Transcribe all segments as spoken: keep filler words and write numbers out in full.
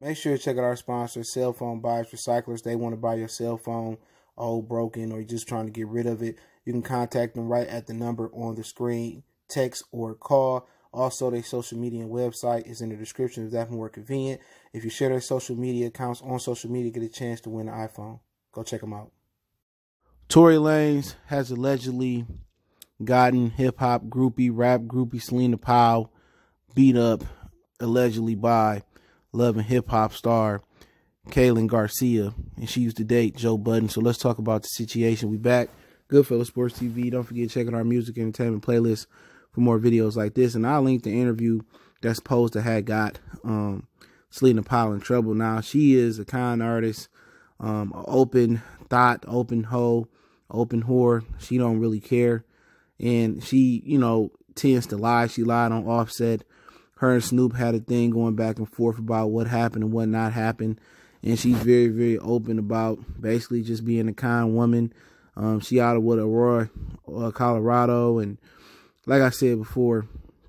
Make sure to check out our sponsor, Cell Phone Buyers Recyclers. They want to buy your cell phone, old, broken, or you're just trying to get rid of it. You can contact them right at the number on the screen, text or call. Also, their social media and website is in the description if that's more convenient. If you share their social media accounts on social media, get a chance to win an iPhone. Go check them out. Tory Lanez has allegedly gotten hip-hop groupie, rap groupie Celina Powell beat up, allegedly by Love and Hip Hop star Kaylin Garcia, and she used to date Joe Budden. So let's talk about the situation. We back. Goodfellas Sports T V. Don't forget to check out our music and entertainment playlist for more videos like this. And I'll link the interview that's supposed to have got um, Celina Powell in trouble. Now, she is a con artist, um, open thought, open hoe, open whore. She don't really care. And she, you know, tends to lie. She lied on Offset. Her and Snoop had a thing going back and forth about what happened and what not happened. And she's very, very open about basically just being a kind woman. Um, she out of what, Aurora, uh, Colorado. And like I said before,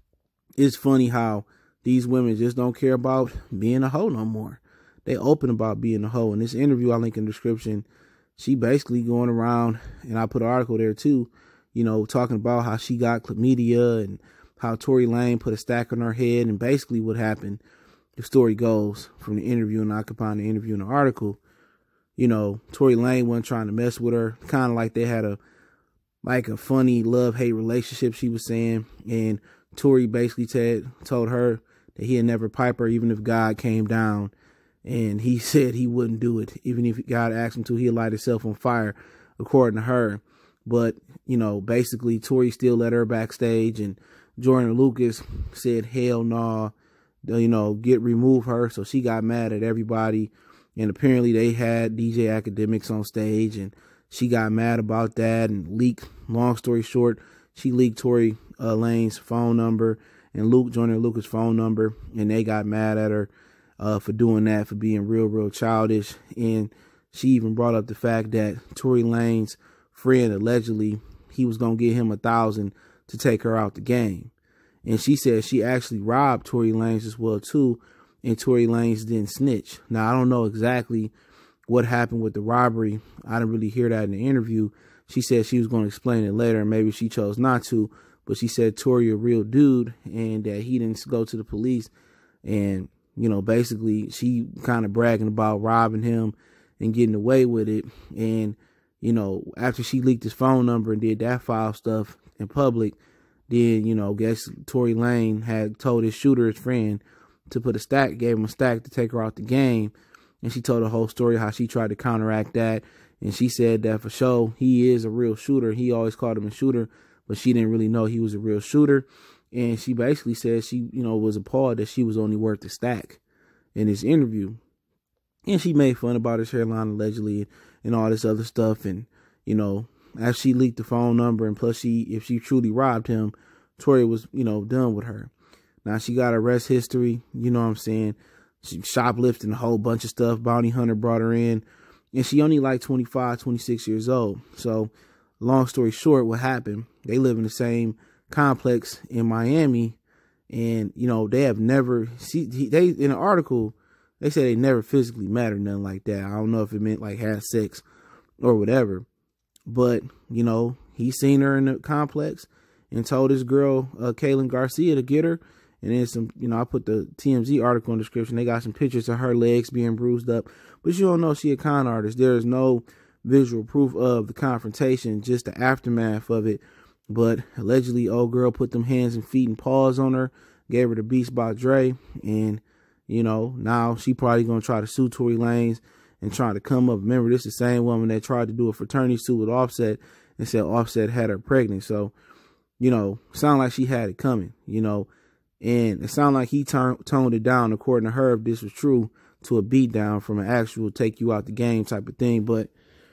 it's funny how these women just don't care about being a hoe no more. They open about being a hoe. In this interview, I'll link in the description, she basically going around, and I put an article there too, you know, talking about how she got chlamydia and how Tory Lanez put a stack on her head, and basically what happened. The story goes from the interview, and I combined the interview and the article. You know, Tory Lanez wasn't trying to mess with her, kind of like they had a like a funny love-hate relationship, she was saying. And Tory basically said, told her that he'd never pipe her, even if God came down. And he said he wouldn't do it. Even if God asked him to, he'd light himself on fire, according to her. But, you know, basically, Tory still let her backstage, and Jordan Lucas said, hell no, nah, you know, get remove her. So she got mad at everybody. And apparently they had D J Academics on stage, and she got mad about that and leaked. Long story short, she leaked Tory uh, Lanez's phone number and Luke Jordan Lucas' phone number, and they got mad at her uh, for doing that, for being real, real childish. And she even brought up the fact that Tory Lanez's friend, allegedly, he was going to give him a thousand to take her out the game. And she said she actually robbed Tory Lanez as well, too, and Tory Lanez didn't snitch. Now, I don't know exactly what happened with the robbery. I didn't really hear that in the interview. She said she was going to explain it later, and maybe she chose not to. But she said Tory a real dude, and that he didn't go to the police. And, you know, basically she kind of bragging about robbing him and getting away with it. And, you know, after she leaked his phone number and did that foul stuff in public, then, you know, guess Tory Lanez had told his shooter, his friend, to put a stack, gave him a stack to take her out the game. And she told the whole story, how she tried to counteract that. And she said that for sure, he is a real shooter. He always called him a shooter, but she didn't really know he was a real shooter. And she basically said she, you know, was appalled that she was only worth a stack in this interview. And she made fun about his hairline, allegedly, and all this other stuff. And, you know, as she leaked the phone number, and plus she, if she truly robbed him, Tory was, you know, done with her. Now, she got arrest history, you know what I'm saying? She shoplifting a whole bunch of stuff. Bounty Hunter brought her in. And she only like twenty-five, twenty-six years old. So, long story short, what happened, they live in the same complex in Miami. And, you know, they have never, see, they in an article, they say they never physically met or nothing like that. I don't know if it meant like had sex or whatever. But, you know, he seen her in the complex and told his girl, uh, Kaylin Garcia, to get her. And then some, you know, I put the T M Z article in the description. They got some pictures of her legs being bruised up. But you don't know she a con artist. There is no visual proof of the confrontation, just the aftermath of it. But allegedly, old girl put them hands and feet and paws on her, gave her the Beast by Dre. And, you know, now she probably going to try to sue Tory Lanez and try to come up. Remember, this is the same woman that tried to do a fraternity suit with Offset and said Offset had her pregnant. So, you know, sound like she had it coming, you know. And it sounded like he toned it down, according to her, if this was true, to a beatdown from an actual take you out the game type of thing. But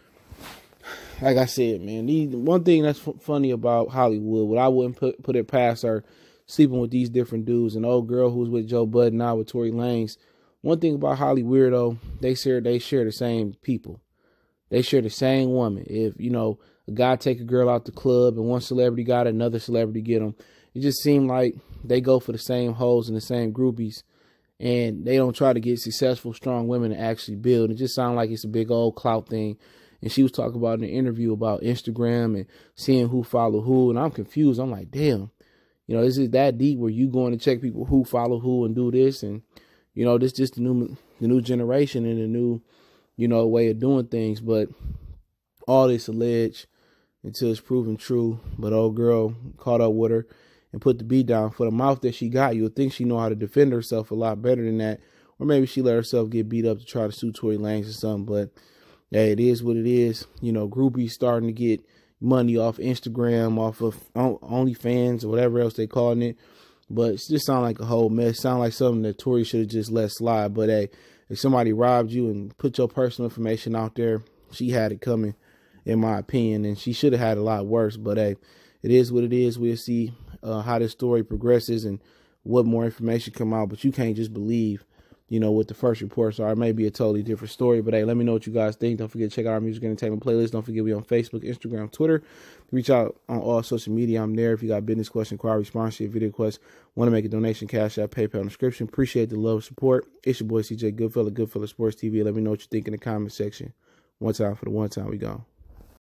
like I said, man, the one thing that's f funny about Hollywood, what I wouldn't put, put it past her, sleeping with these different dudes. An old girl who's with Joe Budden, now with Tory Lanez. One thing about Holly Weirdo, they share, they share the same people. They share the same woman. If, you know, a guy take a girl out the club and one celebrity got it, another celebrity get them. It just seemed like they go for the same hoes and the same groupies. and they don't try to get successful, strong women to actually build. It just sounds like it's a big old clout thing. And she was talking about in the interview about Instagram and seeing who follow who. And I'm confused. I'm like, damn, you know, is it that deep where you going to check people who follow who and do this? And, you know, this just the new, the new generation and the new, you know, way of doing things. But all this alleged until it's proven true. But old girl caught up with her and put the beat down. For the mouth that she got, you would think she know how to defend herself a lot better than that. Or maybe she let herself get beat up to try to sue Tory Lanez or something. But yeah, it is what it is. You know, groupies starting to get money off Instagram, off of OnlyFans or whatever else they calling it. But it just sound like a whole mess. Sound like something that Tory should have just let slide. But hey, if somebody robbed you and put your personal information out there, she had it coming, in my opinion. And she should have had a lot worse. But hey, it is what it is. We'll see uh, how this story progresses and what more information come out. But you can't just believe, you know, what the first reports are. It may be a totally different story, but hey, let me know what you guys think. Don't forget to check out our music entertainment playlist. Don't forget we on Facebook, Instagram, Twitter. Reach out on all social media. I'm there. If you got business question, inquiry, sponsorship, video request, want to make a donation, Cash App, PayPal in the description. Appreciate the love, support. It's your boy C J Goodfella, Goodfella Sports T V. Let me know what you think in the comment section. One time for the one time we go.